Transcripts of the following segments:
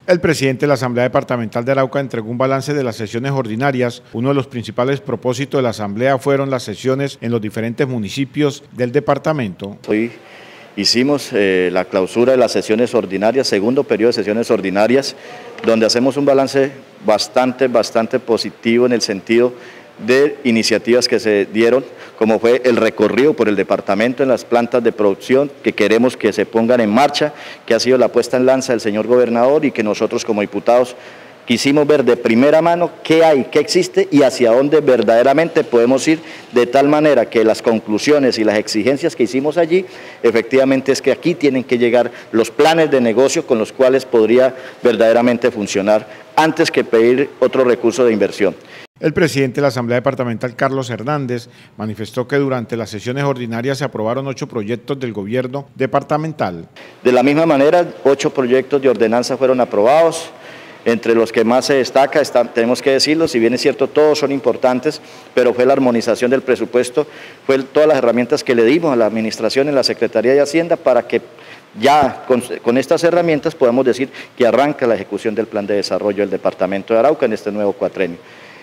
El presidente de la Asamblea Departamental de Arauca entregó un balance de las sesiones ordinarias. Uno de los principales propósitos de la Asamblea fueron las sesiones en los diferentes municipios del departamento. Hoy hicimos la clausura de las sesiones ordinarias, segundo periodo de sesiones ordinarias, donde hacemos un balance bastante positivo en el sentido de iniciativas que se dieron, como fue el recorrido por el departamento en las plantas de producción que queremos que se pongan en marcha, que ha sido la puesta en lanza del señor gobernador y que nosotros como diputados quisimos ver de primera mano qué hay, qué existe y hacia dónde verdaderamente podemos ir, de tal manera que las conclusiones y las exigencias que hicimos allí, efectivamente es que aquí tienen que llegar los planes de negocio con los cuales podría verdaderamente funcionar antes que pedir otro recurso de inversión. El presidente de la Asamblea Departamental, Carlos Hernández, manifestó que durante las sesiones ordinarias se aprobaron 8 proyectos del gobierno departamental. De la misma manera, 8 proyectos de ordenanza fueron aprobados. Entre los que más se destaca, tenemos que decirlo, si bien es cierto todos son importantes, pero fue la armonización del presupuesto, fue todas las herramientas que le dimos a la administración en la Secretaría de Hacienda para que ya con estas herramientas podamos decir que arranca la ejecución del plan de desarrollo del departamento de Arauca en este nuevo cuatrenio.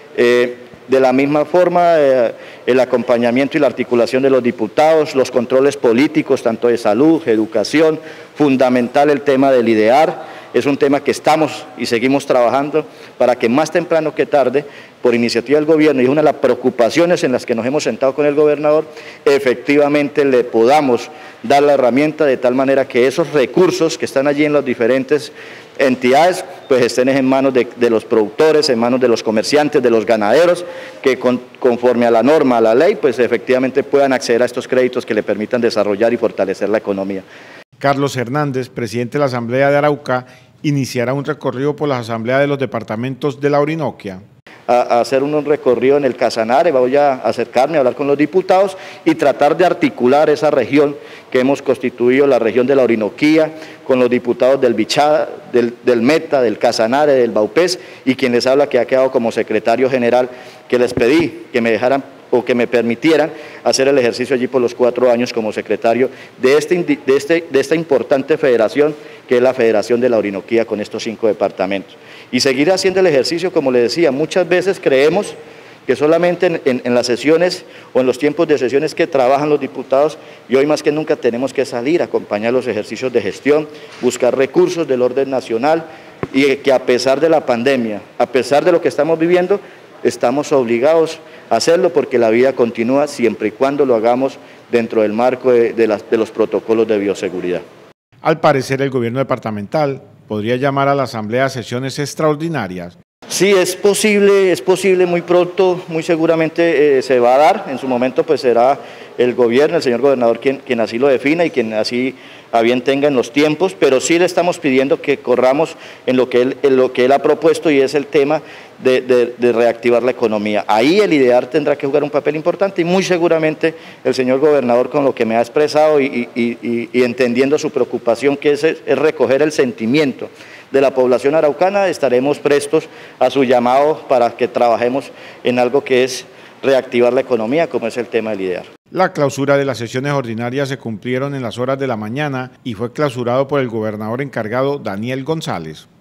De la misma forma, el acompañamiento y la articulación de los diputados, los controles políticos, tanto de salud, educación, fundamental el tema del IDEAR, es un tema que estamos y seguimos trabajando para que más temprano que tarde, por iniciativa del gobierno, y es una de las preocupaciones en las que nos hemos sentado con el gobernador, efectivamente le podamos dar la herramienta de tal manera que esos recursos que están allí en las diferentes entidades, pues estén en manos de los productores, en manos de los comerciantes, de los ganaderos, que conforme a la norma, a la ley, pues efectivamente puedan acceder a estos créditos que le permitan desarrollar y fortalecer la economía. Carlos Hernández, presidente de la Asamblea de Arauca, iniciará un recorrido por las asambleas de los departamentos de la Orinoquia. A hacer un recorrido en el Casanare, voy a acercarme a hablar con los diputados y tratar de articular esa región que hemos constituido, la región de la Orinoquía, con los diputados del Bichada, del Meta, del Casanare, del Baupés, y quien les habla que ha quedado como secretario general, que les pedí que me dejaran o que me permitieran hacer el ejercicio allí por los 4 años como secretario de esta importante federación que es la Federación de la Orinoquía con estos 5 departamentos. Y seguir haciendo el ejercicio, como le decía, muchas veces creemos que solamente en las sesiones o en los tiempos de sesiones que trabajan los diputados, y hoy más que nunca tenemos que salir a acompañar los ejercicios de gestión, buscar recursos del orden nacional y que a pesar de la pandemia, a pesar de lo que estamos viviendo, estamos obligados a hacerlo porque la vida continúa siempre y cuando lo hagamos dentro del marco de los protocolos de bioseguridad. Al parecer, el gobierno departamental podría llamar a la Asamblea a sesiones extraordinarias. Sí, es posible muy pronto, muy seguramente se va a dar, en su momento pues será el gobierno, el señor gobernador quien así lo defina y quien así a bien tenga en los tiempos, pero sí le estamos pidiendo que corramos en lo que él ha propuesto y es el tema de reactivar la economía. Ahí el IDEAR tendrá que jugar un papel importante y muy seguramente el señor gobernador con lo que me ha expresado y entendiendo su preocupación que es recoger el sentimiento de la población araucana, estaremos prestos a su llamado para que trabajemos en algo que es reactivar la economía, como es el tema del IDEAR. La clausura de las sesiones ordinarias se cumplieron en las horas de la mañana y fue clausurado por el gobernador encargado Daniel González.